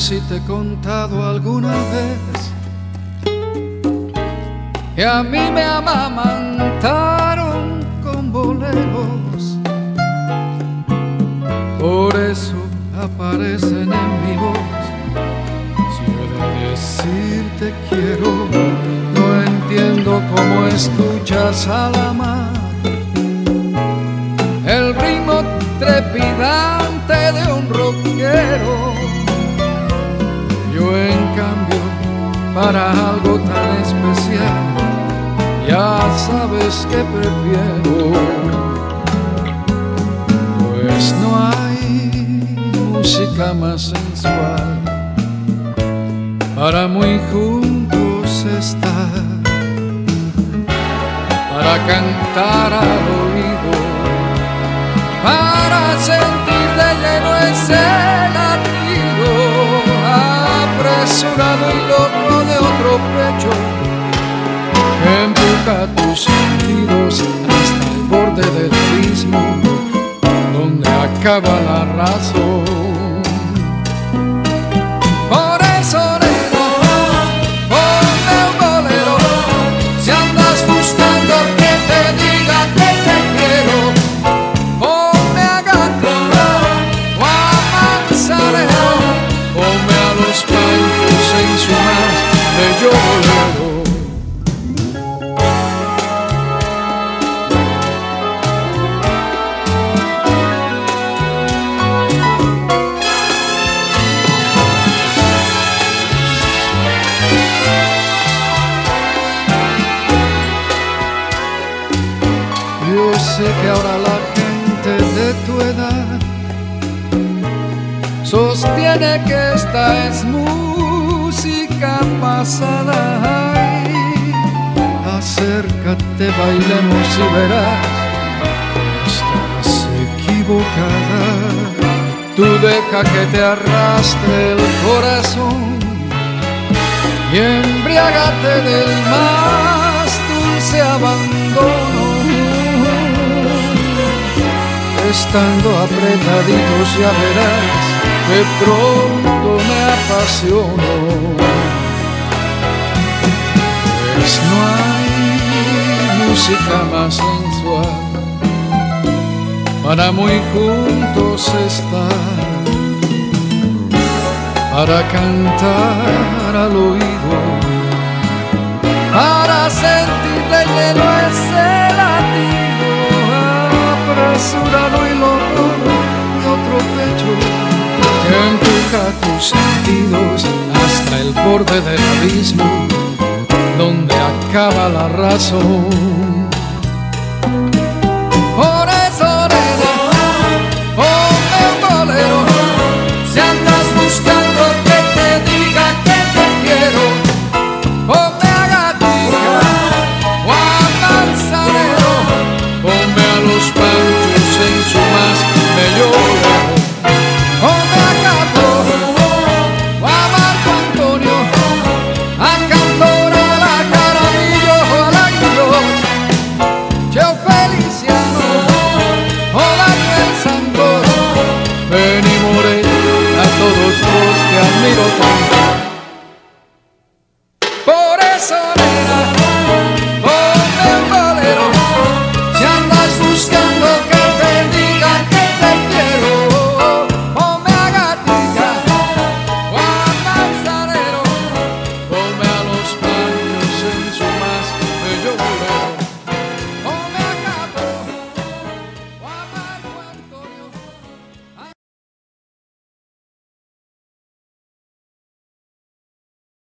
si te he contado alguna vez que a mí me amamantaron con boleros. Por eso aparecen en mi voz. Si he de decirte quiero, no entiendo cómo escuchas a la mar el ritmo trepidante de un rockero. Yo en cambio, para algo tan especial, ya sabes que prefiero, pues no hay música más sensual para muy juntos estar, para cantar al oído, para sentir de lleno ese latido apresurado y loco de otro pecho que empuja tus sentidos hasta el borde del abismo donde acaba la razón. Por eso, nena, ponme un bolero. Si andas buscando que te diga que te quiero, ponme a Gándara o a Manzanero, ponme a los Panchos en su más bello bolero. Yo sé que ahora la gente de tu edad sostiene que esta es música pasada. Ay, acércate, bailemos y verás que estás equivocada. Tú deja que te arrastre el corazón y embriágate del más dulce abandono. Estando apretaditos ya verás que pronto me apasiono, pues no hay música más sensual para muy juntos estar, para cantar al oído, para sentir de lleno ese latido apresurado y loco de otro pecho que empuja tus sentidos hasta el borde del abismo donde acaba la razón. Por eso, nena, ponme un bolero. Si andas buscando que te diga que te quiero, ponme a Gándara o a Manzanero, ponme a los Panchos en su más bello bolero. Ponme a Cato o a Marco Antonio, a Cantora, a la Jaramillo o a la Guillot, Cheo Feliciano o Daniel Santos, Benny Moré, a todos los que admiro tanto.